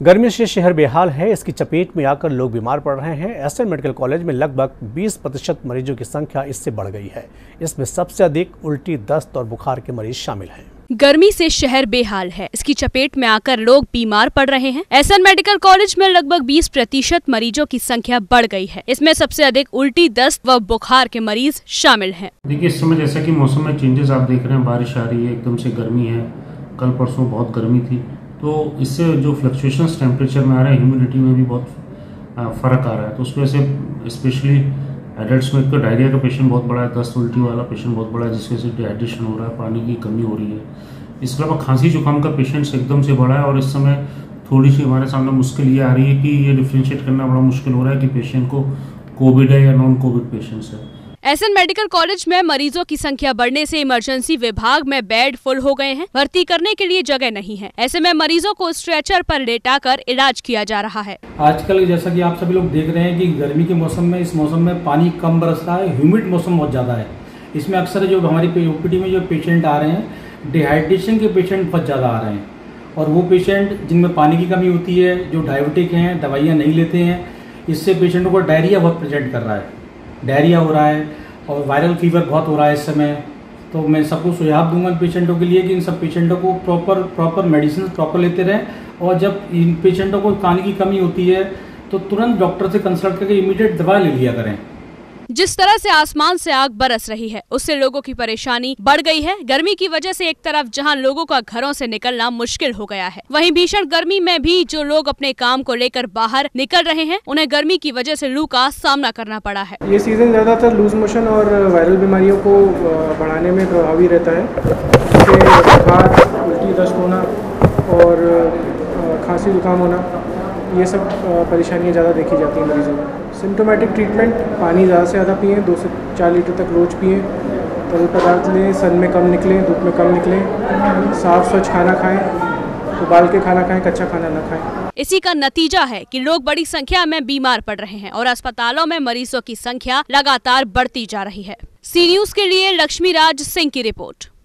गर्मी से शहर बेहाल है। इसकी चपेट में आकर लोग बीमार पड़ रहे हैं। एसएन मेडिकल कॉलेज में लगभग 20% मरीजों की संख्या इससे बढ़ गई है। इसमें सबसे अधिक उल्टी, दस्त और बुखार के मरीज शामिल हैं। गर्मी से शहर बेहाल है। इसकी चपेट में आकर लोग बीमार पड़ रहे हैं। एसएन मेडिकल कॉलेज में लगभग 20% मरीजों की संख्या बढ़ गई है। इसमें सबसे अधिक उल्टी, दस्त व बुखार के मरीज शामिल हैं। देखिए, इस समय जैसा कि मौसम में चेंजेस आप देख रहे हैं, बारिश आ रही है, एकदम से गर्मी है। कल परसों बहुत गर्मी थी, तो इससे जो फ्लक्चुएशंस टेम्परेचर में आ रहे हैं, ह्यूमिडिटी में भी बहुत फ़र्क आ रहा है। तो उस वजह से स्पेशली एडल्ट्स में तो डायरिया का पेशेंट बहुत बड़ा है, दस्त उल्टी वाला पेशेंट बहुत बड़ा है, जिसकी वजह से डिहाइड्रेशन हो रहा है, पानी की कमी हो रही है। इसके अलावा खांसी जुकाम का पेशेंट्स एकदम से बढ़ा है और इस समय थोड़ी सी हमारे सामने मुश्किल ये आ रही है कि ये डिफ्रेंशिएट करना बड़ा मुश्किल हो रहा है कि पेशेंट को कोविड है या नॉन कोविड पेशेंट्स है। एसएन मेडिकल कॉलेज में मरीजों की संख्या बढ़ने से इमरजेंसी विभाग में बेड फुल हो गए हैं। भर्ती करने के लिए जगह नहीं है। ऐसे में मरीजों को स्ट्रेचर पर लेटाकर इलाज किया जा रहा है। आजकल जैसा कि आप सभी लोग देख रहे हैं कि गर्मी के मौसम में, इस मौसम में पानी कम बरसता है, ह्यूमिड मौसम बहुत ज़्यादा है। इसमें अक्सर जो हमारी ओपीडी में जो पेशेंट आ रहे हैं, डिहाइड्रेशन के पेशेंट बहुत ज़्यादा आ रहे हैं। और वो पेशेंट जिनमें पानी की कमी होती है, जो डायबिटिक हैं, दवाइयाँ नहीं लेते हैं, इससे पेशेंटों को डायरिया बहुत प्रेजेंट कर रहा है। डायरिया हो रहा है और वायरल फीवर बहुत हो रहा है इस समय। तो मैं सबको सुझाव दूंगा पेशेंटों के लिए कि इन सब पेशेंटों को प्रॉपर मेडिसिन प्रॉपर लेते रहें। और जब इन पेशेंटों को पानी की कमी होती है तो तुरंत डॉक्टर से कंसल्ट करके इमीडिएट दवा ले लिया करें। जिस तरह से आसमान से आग बरस रही है, उससे लोगों की परेशानी बढ़ गई है। गर्मी की वजह से एक तरफ जहां लोगों का घरों से निकलना मुश्किल हो गया है, वहीं भीषण गर्मी में भी जो लोग अपने काम को लेकर बाहर निकल रहे हैं, उन्हें गर्मी की वजह से लू का सामना करना पड़ा है। ये सीजन ज़्यादातर लूज मोशन और वायरल बीमारियों को बढ़ाने में प्रभावी रहता है। जैसे बुखार, उल्टी, दस्त होना और खांसी जुकाम होना, ये सब परेशानियाँ ज़्यादा देखी जाती हैं मरीजों में। सिम्टोमेटिक ट्रीटमेंट, पानी ज़्यादा से ज़्यादा पिएँ, 2 से 4 लीटर तक रोज़ पिएँ, तरल पदार्थ लें, सन में कम निकलें, धूप में कम निकलें, साफ़ स्वच्छ खाना खाएं, उबाल के खाना खाएं, कच्चा खाना न खाएं। इसी का नतीजा है कि लोग बड़ी संख्या में बीमार पड़ रहे हैं और अस्पतालों में मरीजों की संख्या लगातार बढ़ती जा रही है। सी न्यूज़ के लिए लक्ष्मी राज सिंह की रिपोर्ट।